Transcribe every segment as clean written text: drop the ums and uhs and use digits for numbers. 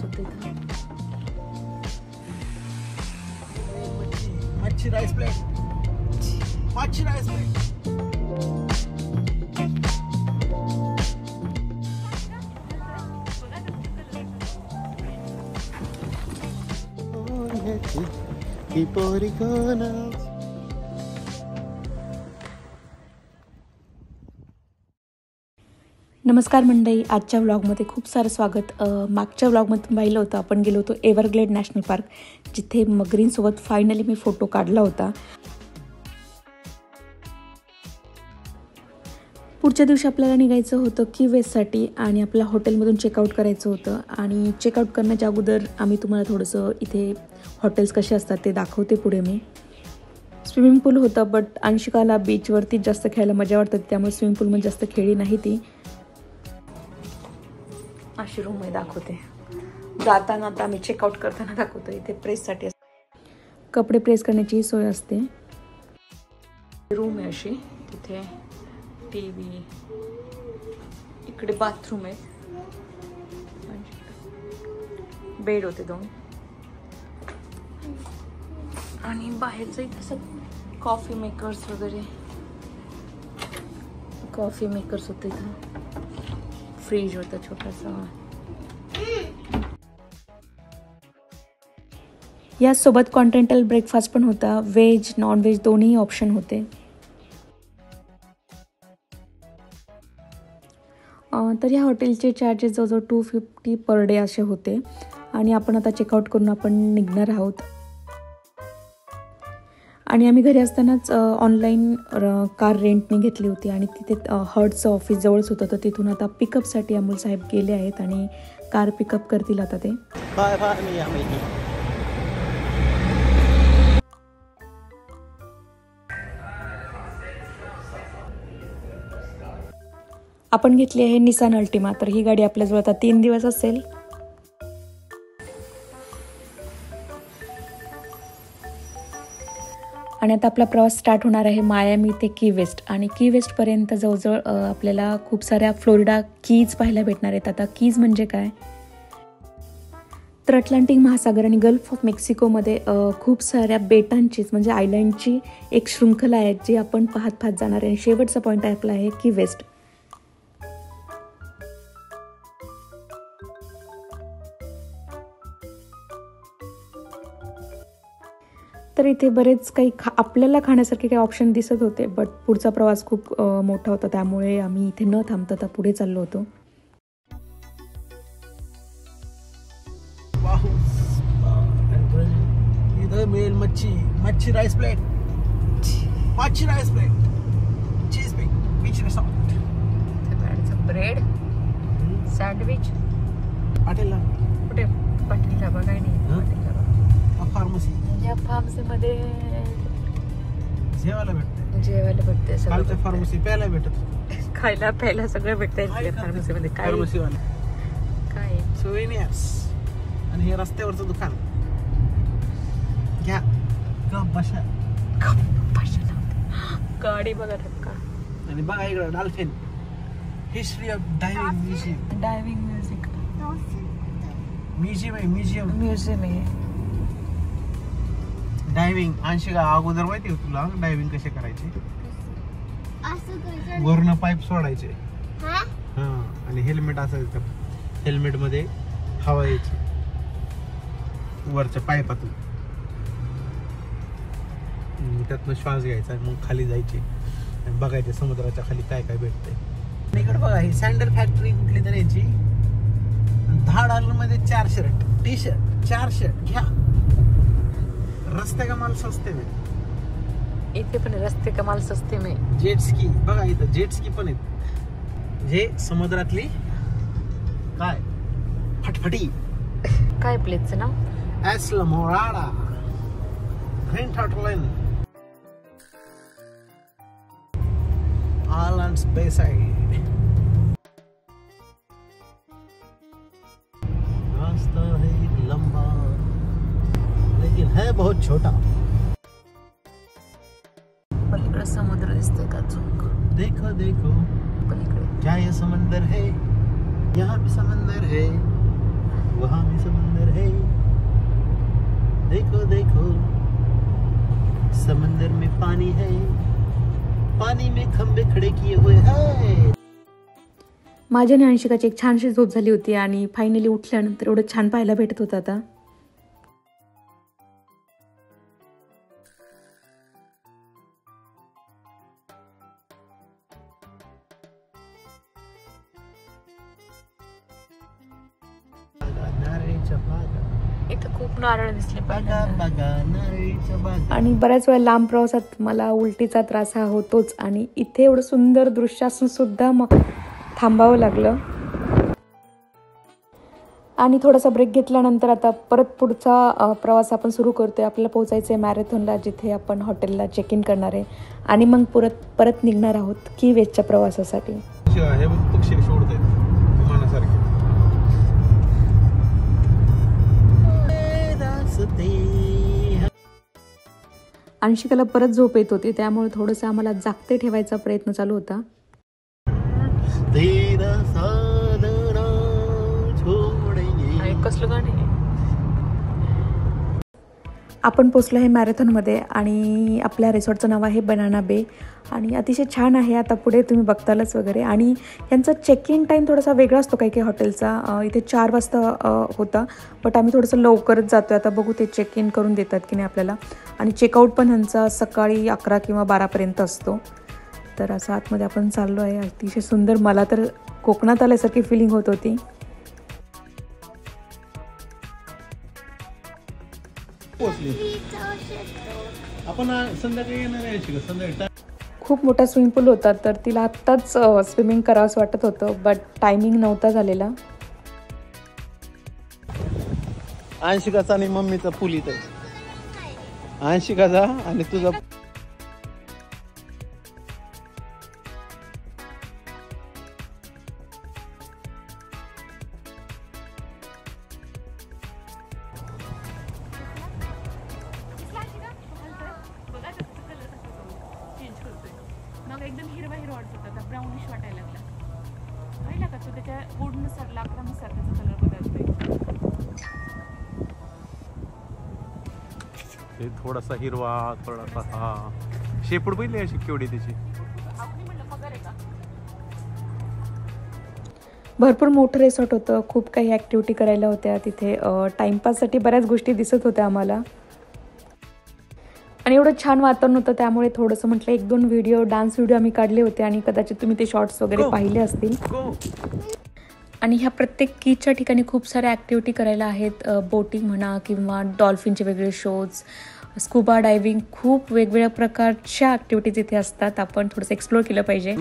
होते इथं. मच्छी राईस प्लेट. मच्छी राईस प्लेट. नमस्कार मंडळी, आजच्या व्लॉगमध्ये खूप सारं स्वागत. मागच्या व्लॉगमध्ये पाहिलं होतं आपण गेलो होतो एव्हरग्लेड नॅशनल पार्क, जिथे मगरींसोबत फायनली मी फोटो काढला होता. पुढच्या दिवशी आपल्याला निघायचं होतं की वेस्टसाठी आणि आपल्या हॉटेलमधून चेकआउट करायचं होतं. आणि चेकआउट करण्याच्या अगोदर आम्ही तुम्हाला थोडंसं इथे हॉटेल्स कसे असतात ते दाखवते पुढे. मी स्विमिंग पूल होतं, बट अंशिकाला बीचवरती जास्त खेळायला मजा वाटतं, त्यामुळे स्विमिंग पूलमध्ये जास्त खेळली नाही ती. अशी रूम आहे, दाखवते. जाताना आता आम्ही चेकआउट करताना दाखवतो. इथे प्रेससाठी कपडे प्रेस करण्याची सोय असते. रूम आहे अशी, तिथे टीव्ही, इकडे बाथरूम आहे, बेड होते 2, आणि बाहेरचं इथं कॉफी मेकर्स वगैरे, कॉफी मेकर्स होते इथं. फ्रीज होता छोटासा. यासोबत कॉन्टिनेंटल ब्रेकफास्ट पण होता. व्हेज नॉन व्हेज दोन्ही ऑप्शन होते. तर या हॉटेलचे चार्जेस जवळजवळ 250 पर डे असे होते. आणि आपण आता चेकआउट करून आपण निघणार आहोत. आणि आम्ही घरी असतानाच ऑनलाईन कार रेंटने घेतली होती आणि तिथे हर्टचं ऑफिस जवळच होतं, तर तिथून आता पिकअपसाठी अमोल साहेब गेले आहेत आणि कार पिकअप करतील आता ते. आपण घेतली आहे निसान अल्टिमा. तर ही गाडी आपल्याजवळ आता 3 दिवस असेल. आणि आता आपला प्रवास स्टार्ट होणार आहे मायामी ते की वेस्ट. आणि की वेस्टपर्यंत जवळजवळ आपल्याला खूप साऱ्या फ्लोरिडा कीज पाहायला भेटणार आहेत. आता कीज म्हणजे काय, तर अटलांटिक महासागर आणि गल्फ ऑफ मेक्सिकोमध्ये खूप साऱ्या बेटांचीच म्हणजे आयलँडची एक शृंखला आहे, जी आपण पाहत जाणार आहे. शेवटचा पॉईंट आहे आपला आहे की वेस्ट. तर इथे बरेच काही आपल्याला खाण्यासारखे काही ऑप्शन दिसत होते, बट पुढचा प्रवास खूप मोठा होता, त्यामुळे आम्ही इथे न थांबता आता पुढे चाललो होतो. मिळेल मच्छी राईस प्लेट. मच्छी राईस प्लेट, चीज बीच रिसॉर्ट, ब्रेड सँडविच. हॉटेलला कुठे? पाटीलला बघाय नाही. फार्मसी. या फार्मसीमध्ये जेवायला भेटते सगळं. फार्मसी प्यायला भेटत, खायला प्यायला सगळं भेटतंय फार्मसीमध्ये. काय फार्मसीवाले काय सोवेनियर्स. आणि हे रस्त्यावरचं दुकान घ्या. गाडी बघा का. आणि बघा इकडं dolphin. History of diving museum. Diving museum आहे. डायव्हिंग अंशिका अगोदर माहिती आहे तुला डायव्हिंग कसे करायचे? वरनं पाईप सोडायचे आणि हेल्मेट असायचं. हेल्मेट मध्ये हवा यायची वरच्या पाईपातून, त्यातनं श्वास घ्यायचा आणि मग खाली जायचे आणि बघायचे समुद्राच्या खाली काय काय भेटतंय. इकडे बघा ही सँडल फॅक्टरी कुठली तरी याची. $10 मध्ये 4 शर्ट, टी शर्ट, 4 शर्ट घ्या. रस्ते का माल सस्ते में. इथे पण रस्ते का माल सस्ते में. जेट स्की बघा इथं, जेट स्की पण आहेत. जे समुद्रातली काय फटफटी. काय प्लेसचं नाव? Islamorada green turtle islands bayside. रास्ता है लंबा लेकिन है बहुत छोटा. पलीकडे समुद्र दिसतोय का? देखो देखो पलीकडे क्या ये समंदर है? यहाँ भी समंदर है. वहाँ भी समंदर है, देखो देखो समंदर में पानी है, पानी में खंबे खड़े किए हुए हैं. माझ्या आणि अंशिकाची एक छानशी झोप झाली होती आणि फायनली उठल्यानंतर एवढं छान पाहायला भेटत होतं आता. इथं खूप नारळ दिसले आणि बऱ्याच वेळा लांब प्रवासात मला उलटीचा त्रास हा होतोच आणि इथे एवढं सुंदर दृश्य असून सुद्धा मग थांबावं लागलं. आणि थोडासा ब्रेक घेतल्यानंतर आता परत पुढचा प्रवास आपण सुरू करतोय. आपल्याला पोहोचायचं आहे मॅरेथॉनला, जिथे आपण हॉटेलला चेक इन करणार आहे आणि मग परत निघणार आहोत की वेस्टच्या प्रवासासाठी. अंशिकाला परत झोप येत होती, त्यामुळे थोडंसं आम्हाला जागते ठेवायचा प्रयत्न चालू होता. कसलं गाणं आहे. आपण पोचलो आहे मॅरेथॉनमध्ये आणि आपल्या रिसॉर्टचं नाव आहे बनाना बे आणि अतिशय छान आहे. आता पुढे तुम्ही बघतालच वगैरे. आणि यांचा चेक इन टाईम थोडासा वेगळा असतो काही हॉटेलचा. इथे 4 वाजता होता, बट आम्ही थोडंसं लवकरच जातो आहे. आता बघू ते चेक इन करून देतात की नाही आपल्याला. आणि चेकआउट पण ह्यांचा सकाळी 11 किंवा 12पर्यंत असतो. तर असं आतमध्ये आपण चाललो आहे. अतिशय सुंदर, मला तर कोकणात आल्यासारखी फिलिंग होत होती. आपण संध्याकाळी येणार आहे. संध्याकाळी खूप मोठा स्विमिंग पूल होता, तर तिला आत्ताच स्विमिंग करावं असं वाटत होतं, बट टायमिंग नव्हता झालेला. अंशिकाचा आणि मम्मीचा पूल इथे. अंशिकाचा आणि तुझा मग एकदम हिरवा वाटत होता, ब्राउनिश वाटायला लागला. पाहिला का तो त्याच्या वूडनुसार लाकडानुसार त्याचा कलर बदलतोय. थोडासा हिरवा, थोडासा हा शेपूट पहिली अशी केवढी त्याची. भरपूर मोठं रिसॉर्ट होतं, खूप काही ॲक्टिव्हिटी करायला होत्या तिथे. टाइमपाससाठी बऱ्याच गोष्टी दिसत होत्या आम्हाला आणि एवढं छान वातावरण होतं, त्यामुळे थोडंसं म्हटलं 1-2 व्हिडिओ, डान्स व्हिडिओ आम्ही काढले होते आणि कदाचित तुम्ही ते शॉर्ट्स वगैरे पाहिले असतील. आणि ह्या प्रत्येक कीच्या ठिकाणी खूप साऱ्या ॲक्टिव्हिटी करायला आहेत. बोटिंग म्हणा किंवा डॉल्फिनचे वेगळे शोज, स्कुबा डायव्हिंग, खूप वेगवेगळ्या प्रकारच्या ॲक्टिव्हिटीज इथे असतात. आपण थोडंसं एक्सप्लोर केलं पाहिजे.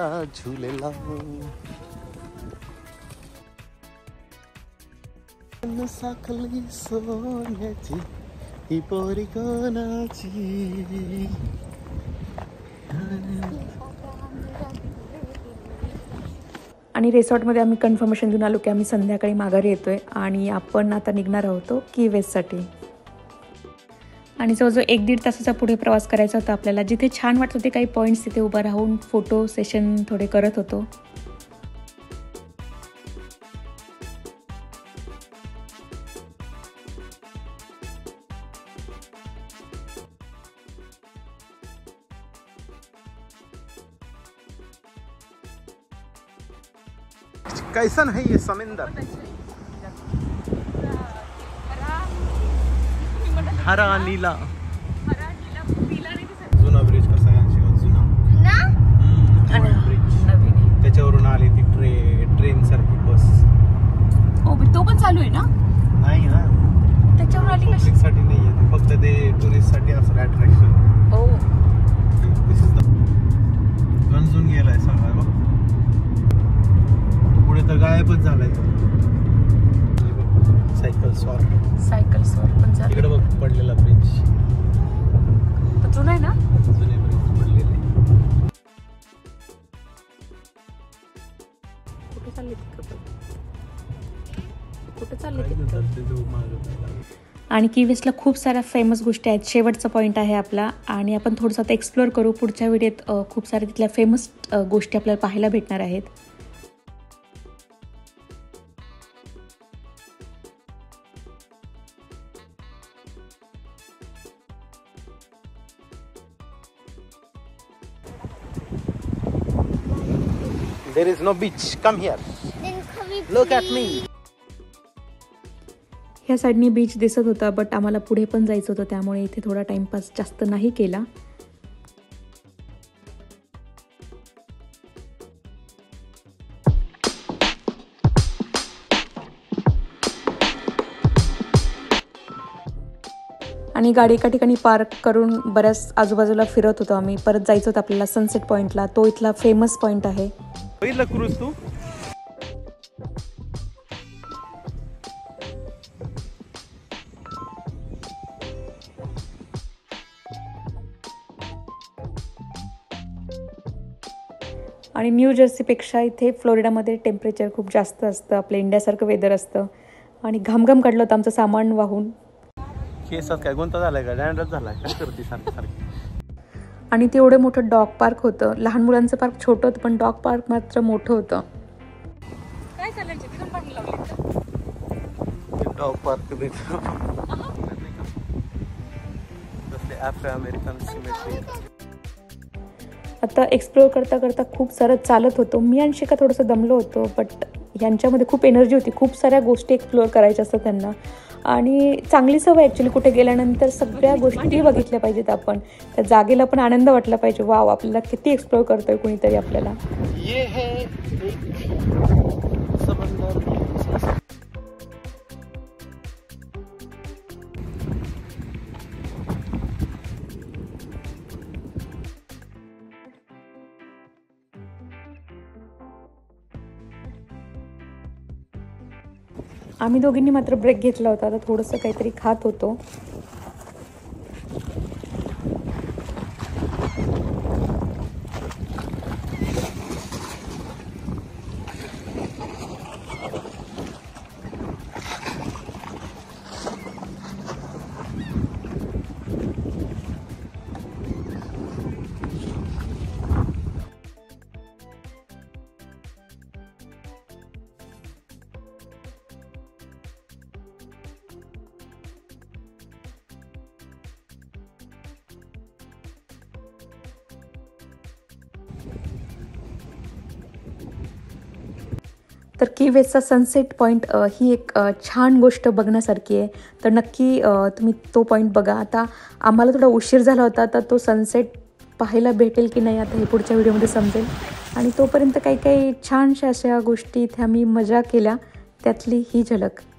आणि रिसॉर्टमध्ये आम्ही कन्फर्मेशन देऊन आलो की आम्ही संध्याकाळी माघारी येतोय आणि आपण आता निघणार आहोत की वेस्टसाठी. आणि जवळजवळ 1-1.5 तासाचा पुढे प्रवास करायचा होता आपल्याला. जिथे छान वाटत होते काही पॉईंट्स, तिथे उभं राहून फोटो सेशन थोडे करत होतो. कैसन है ये समंदर? हरा नीला. जुना ब्रिज कसा आहे जुना ब्रिज, त्याच्यावरून आली ती ट्रेन सारखी बस. तो पण चालू आहे ना? नाही ना, त्याच्यावर आली पब्लिक साठी नाहीये, फक्त ते टुरिस्ट साठी असं अट्रॅक्शन. गंजून गेलाय सगळा बघ, पुढे तर गायबच झालाय. सायकल स्वार पण इकडे बघ पडलेला ब्रिज. जुना आहे ना? जुने ब्रिज पडलेले. कुठे चालले? आणि की वेस्टला खूप साऱ्या फेमस गोष्टी आहेत. शेवटचा पॉईंट आहे आपला आणि आपण थोडंसं आता एक्सप्लोर करू. पुढच्या व्हिडिओत खूप साऱ्या तिथल्या फेमस गोष्टी आपल्याला पाहायला भेटणार आहेत. There is no beach. Come here. Then can we Look at me. ह्या साईडनी बीच दिसत होता, बट आम्हाला पुढे पण जायचं होतं, त्यामुळे इथे थोडा टाइमपास जास्त नाही केला. आणि गाडी एका ठिकाणी पार्क करून बऱ्याच आजूबाजूला फिरत होतो आम्ही. परत जायचं होतं आपल्याला सनसेट पॉईंटला. तो इथला फेमस पॉईंट आहे. पहिलं क्रूज तू आणि न्यू जर्सीपेक्षा इथे फ्लोरिडामध्ये टेम्परेचर खूप जास्त असतं. आपल्या इंडियासारखं वेदर असतं. आणि घामघाम काढलं होतं आमचं सामान वाहून. केसात काय गोंता झालाय का? डॅन्ड्रफ झालाय काय? करते सारखी. आणि ते एवढं मोठं डॉग पार्क होतं. लहान मुलांचं पार्क छोटं होतं, पण डॉग पार्क मात्र मोठं होतं. काय चालायचं तिथून पाणी लावलं dog park afro american cemetery. आता एक्सप्लोअर करता करता खूप सारं चालत होतो. मी आणि शिका थोडंसं दमलो होतो, बट यांच्यामध्ये खूप एनर्जी होती. खूप साऱ्या गोष्टी एक्सप्लोअर करायच्या असतात त्यांना. आणि चांगली सवय ॲक्च्युली, कुठे गेल्यानंतर सगळ्या गोष्टी बघितल्या पाहिजेत आपण. त्या जागेला पण आनंद वाटला पाहिजे. वाव, आपल्याला किती एक्सप्लोअर करतोय कुणीतरी आपल्याला. आम्ही दोघींनी मात्र ब्रेक घेतला होता. आता थोडंसं काहीतरी खात होतो. तर की वेस्टचा सनसेट पॉईंट ही एक छान गोष्ट बघण्यासारखी आहे. तर नक्की तुम्ही तो पॉईंट बघा. आता आम्हाला थोडा उशीर झाला होता, तर तो सनसेट पाहायला भेटेल की नाही आता हे पुढच्या व्हिडिओमध्ये समजेल. आणि तोपर्यंत काही काही छानशा अशा गोष्टी इथे आम्ही मजा केल्या, त्यातली ही झलक.